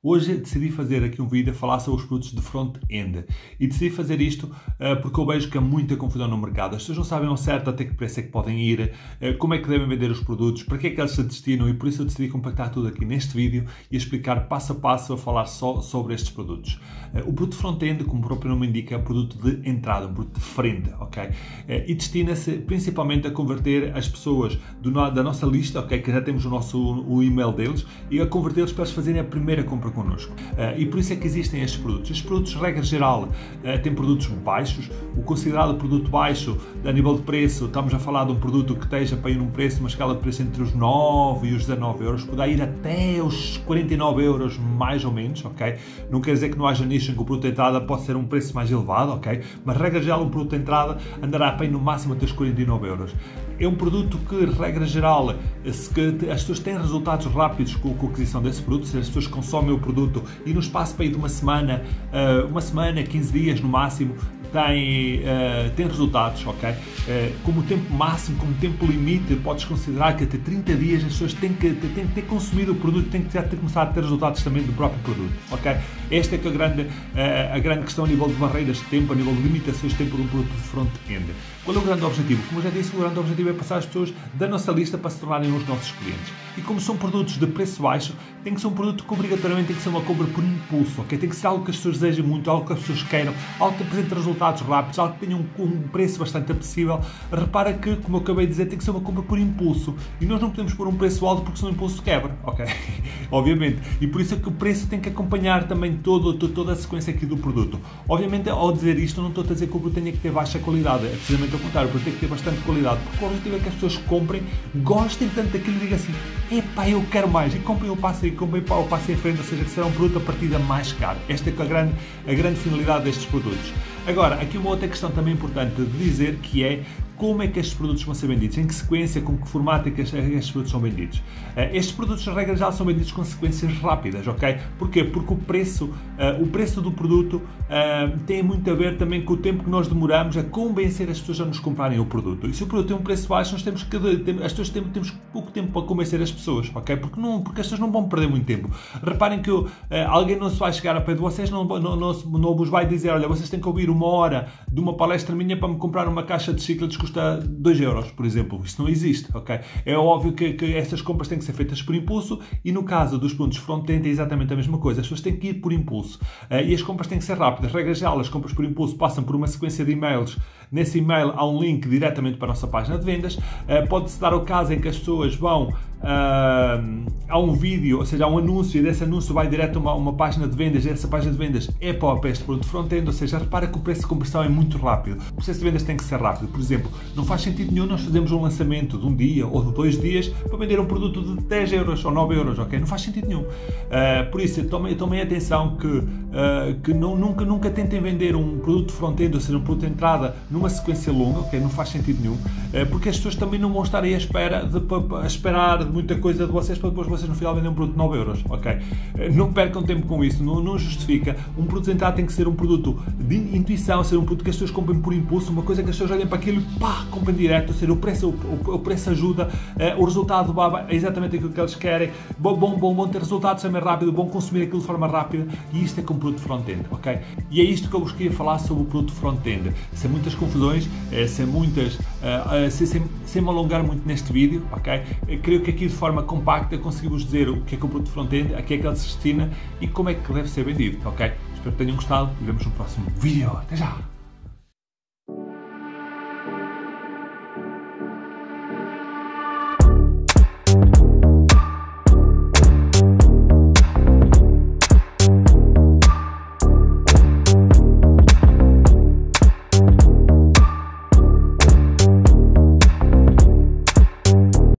Hoje decidi fazer aqui um vídeo a falar sobre os produtos de front-end e decidi fazer isto porque eu vejo que há muita confusão no mercado. As pessoas não sabem ao certo até que preço é que podem ir, como é que devem vender os produtos, para que é que eles se destinam, e por isso eu decidi compactar tudo aqui neste vídeo e explicar passo a passo a falar só sobre estes produtos. O produto front-end, como o próprio nome indica, é um produto de entrada, um produto de frente, ok? E destina-se principalmente a converter as pessoas da nossa lista, ok? Que já temos o e-mail deles, e a convertê-los para eles fazerem a primeira compra connosco. E por isso é que existem estes produtos. Estes produtos, regra geral, têm produtos baixos. O considerado produto baixo, a nível de preço, estamos a falar de um produto que esteja para ir num preço, uma escala de preço entre os 9 e os 19 euros, poderá ir até os 49 euros, mais ou menos, ok? Não quer dizer que não haja nicho em que o produto de entrada pode ser um preço mais elevado, ok? Mas, regra geral, um produto de entrada andará para ir no máximo até os 49 euros. É um produto que, regra geral, as pessoas têm resultados rápidos com a aquisição desse produto, se as pessoas consomem o produto e no espaço para ir de uma semana, 15 dias no máximo, tem resultados, ok? Como tempo máximo, como tempo limite, podes considerar que até 30 dias as pessoas têm que ter consumido o produto, têm que já ter começado a ter resultados também do próprio produto, ok? Esta é que a grande questão a nível de barreiras de tempo, a nível de limitações de tempo de um produto de front-end. Qual é o grande objetivo? Como eu já disse, o grande objetivo é passar as pessoas da nossa lista para se tornarem os nossos clientes. E como são produtos de preço baixo, tem que ser um produto que obrigatoriamente tem que ser uma compra por impulso, ok? Tem que ser algo que as pessoas desejam muito, algo que as pessoas queiram, algo que apresente resultados rápidos, algo que tenha um preço bastante apetecível. Repara que, como eu acabei de dizer, tem que ser uma compra por impulso. E nós não podemos pôr um preço alto porque senão o impulso quebra, ok? Obviamente. E por isso é que o preço tem que acompanhar também toda a sequência aqui do produto. Obviamente, ao dizer isto, eu não estou a dizer que o produto tenha que ter baixa qualidade. É precisamente ao contrário, o produto tem que ter bastante qualidade. Porque o objetivo é que as pessoas comprem, gostem tanto daquilo e digam assim: epá, eu quero mais. E comprem o passo e comprem o passo em frente, ou seja, que será um produto a partida mais caro. Esta é a grande finalidade destes produtos. Agora, aqui uma outra questão também importante de dizer, que é como é que estes produtos vão ser vendidos, em que sequência, com que formato é que estes produtos são vendidos. Estes produtos, na regra geral, são vendidos com sequências rápidas, ok? Porquê? Porque o preço do produto tem muito a ver também com o tempo que nós demoramos a convencer as pessoas a nos comprarem o produto. E se o produto tem um preço baixo, nós temos pouco tempo para convencer as pessoas, ok? Porque as pessoas não vão perder muito tempo. Reparem que alguém não se vai chegar a pé de vocês, não vos vai dizer: olha, vocês têm que ouvir uma hora de uma palestra minha para me comprar uma caixa de chicletes que custa 2 euros, por exemplo. Isso não existe, ok? É óbvio que essas compras têm que ser feitas por impulso, e no caso dos produtos front-end é exatamente a mesma coisa. As pessoas têm que ir por impulso. E as compras têm que ser rápidas. Regra geral, as compras por impulso passam por uma sequência de e-mails. Nesse e-mail há um link diretamente para a nossa página de vendas. Pode-se dar o caso em que as pessoas vão a um vídeo, ou seja, há um anúncio, e desse anúncio vai direto a uma página de vendas, e essa página de vendas é para este produto front-end, ou seja, repara que o preço de conversão é muito rápido. O processo de vendas tem que ser rápido. Por exemplo, não faz sentido nenhum nós fazermos um lançamento de um dia ou de 2 dias para vender um produto de 10 euros ou 9 euros, ok? Não faz sentido nenhum. Por isso, tomem atenção que nunca tentem vender um produto front-end, ou seja, um produto de entrada, numa sequência longa, ok? Não faz sentido nenhum, porque as pessoas também não vão estar aí a esperar muita coisa de vocês para depois vocês no final venderem um produto de 9 euros, ok? Não percam tempo com isso, não justifica. Um produto de entrada tem que ser um produto de intuição, ser um produto que as pessoas comprem por impulso, uma coisa que as pessoas olhem para aquilo e pá, comprem direto, ou seja, o preço ajuda, o resultado é exatamente aquilo que eles querem, bom ter resultados também rápido, bom consumir aquilo de forma rápida, e isto é com o produto front-end, ok? E é isto que eu vos queria falar sobre o produto front-end, sem muitas confusões, sem me alongar muito neste vídeo, ok? Eu creio que aqui de forma compacta conseguimos dizer o que é o produto front-end, a que é que ele se destina e como é que deve ser vendido, ok? Espero que tenham gostado e vemos no próximo vídeo. Até já!